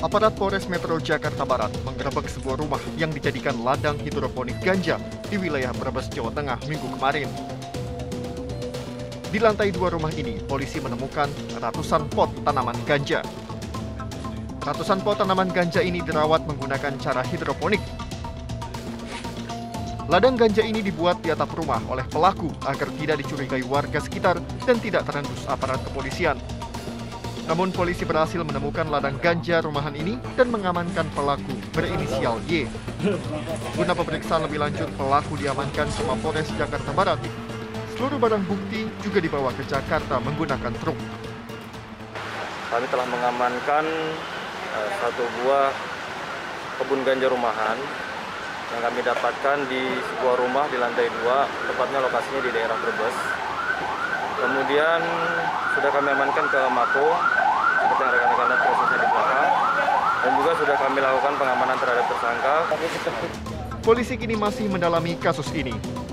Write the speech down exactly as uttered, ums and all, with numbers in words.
Aparat Polres Metro Jakarta Barat menggerebek sebuah rumah yang dijadikan ladang hidroponik ganja di wilayah Brebes, Jawa Tengah minggu kemarin. Di lantai dua rumah ini, polisi menemukan ratusan pot tanaman ganja. Ratusan pot tanaman ganja ini dirawat menggunakan cara hidroponik. Ladang ganja ini dibuat di atap rumah oleh pelaku agar tidak dicurigai warga sekitar dan tidak terendus aparat kepolisian. Namun polisi berhasil menemukan ladang ganja rumahan ini dan mengamankan pelaku berinisial Y. Guna pemeriksaan lebih lanjut, pelaku diamankan ke Mapolres Jakarta Barat. Seluruh barang bukti juga dibawa ke Jakarta menggunakan truk. Kami telah mengamankan uh, satu buah kebun ganja rumahan yang kami dapatkan di sebuah rumah di lantai dua, tepatnya lokasinya di daerah Brebes. Kemudian sudah kami amankan ke Mako, seperti yang rekan-rekan lihat prosesnya di belakang, dan juga sudah kami lakukan pengamanan terhadap tersangka. Polisi kini masih mendalami kasus ini.